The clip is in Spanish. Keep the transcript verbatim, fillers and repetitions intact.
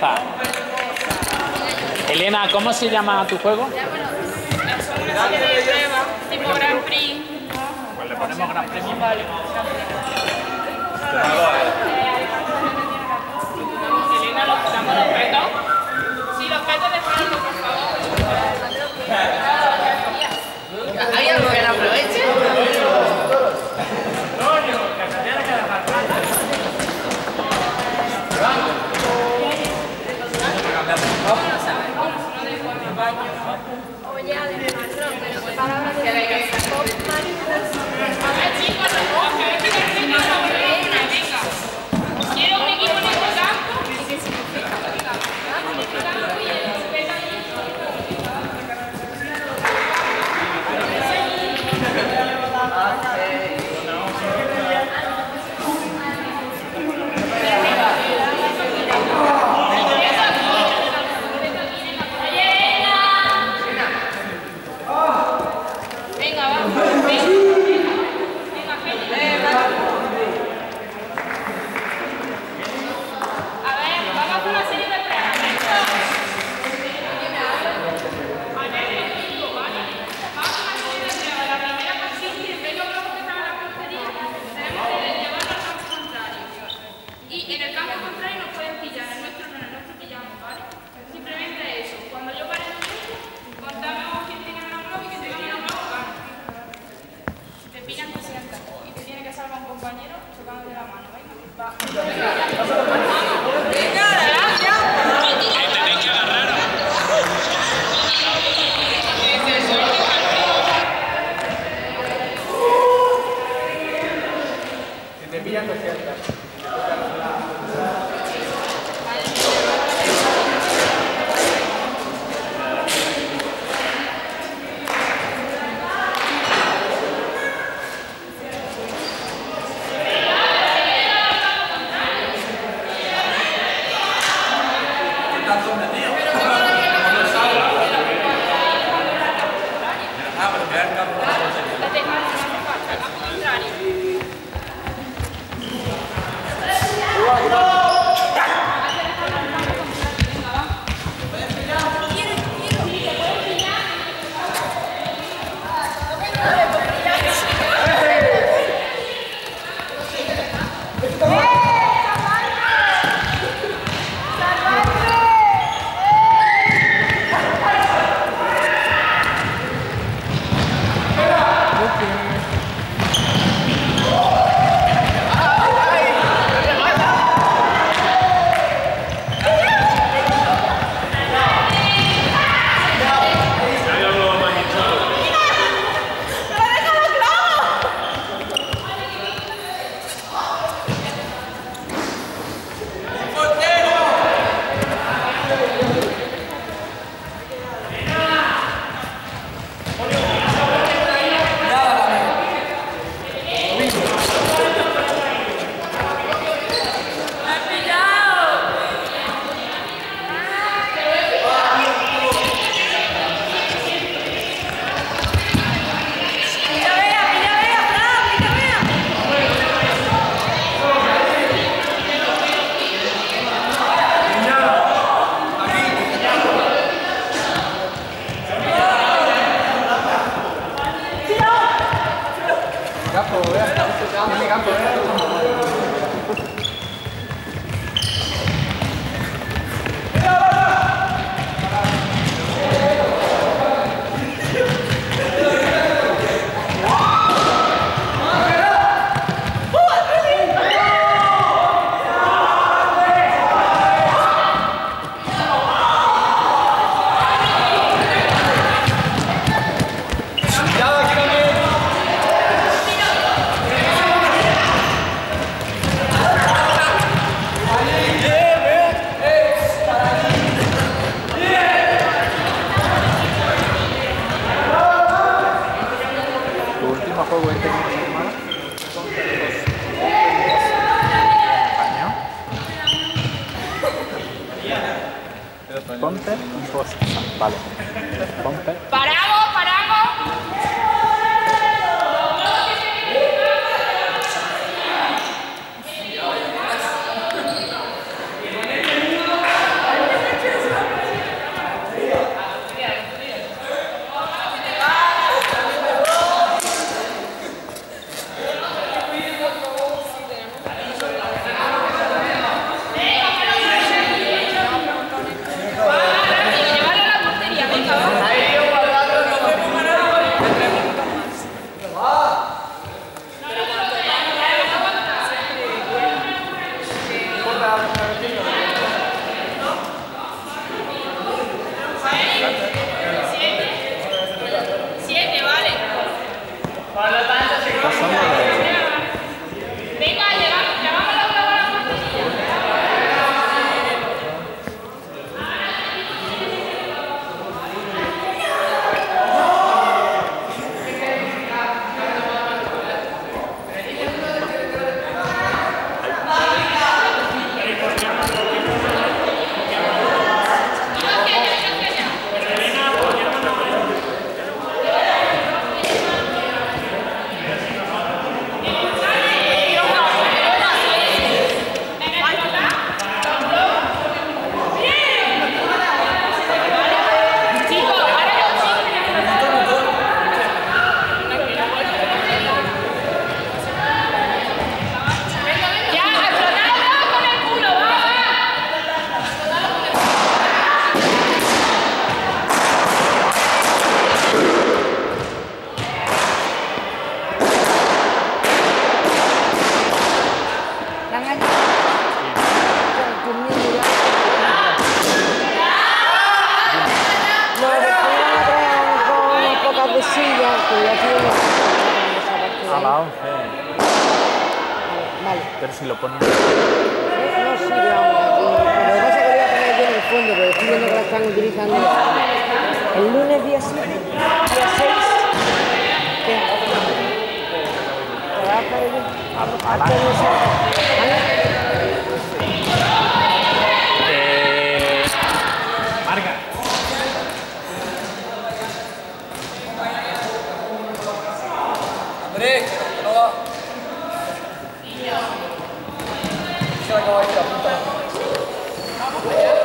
está. Elena, ¿cómo se llama tu juego? Una serie de pruebas, tipo Grand Prix. Pues le ponemos Gran Premio. Elena, ¿los quitamos los petos? Sí, los petos de Fernando, por favor. ¿Hay algo que no aproveche? Oye, además, pero qué palabras de la que sacó mariposa. A ver, chicos, recoge, a ver qué significa la venga. Quiero un equipo en este campo. ¿Qué significa? Venga, vamos. A ver, vamos con la serie de pruebas. A ver, equipo, ¿vale? Vamos con la serie de pruebas. La primera consiste en ver los globos que están en la portería. Tenemos que llevarlo al campo contrario. Y en el campo contrario nos pueden pillar. En el nuestro no, en el nuestro pillamos, ¿vale? Simplemente eso. Cuando yo pare el tiempo, contamos quién tiene menos globos y quién tiene menos globos, gana. Si te pillan, te sientas. Y te tiene que salvar un compañero chocándole la mano. Venga, va. Venga, ya. Tenéis que agarraros. Si te pillan, te sientas. Ponte y posa. Vale. Ponte. ¡Paramos, paramos! pero ya tengo esa parte de A ahí. la once. Vale. Pero si lo pones... No, no, sí, vamos. Lo que pasa es que lo voy a poner yo en el fondo, pero estoy viendo que la están utilizando. El lunes día siete, día seis. ¿Qué? ¿Te vas a estar bien? A, a la... ¿Vale? Eh... Marga. Andrés, que no va. Se acaba de ir a punta.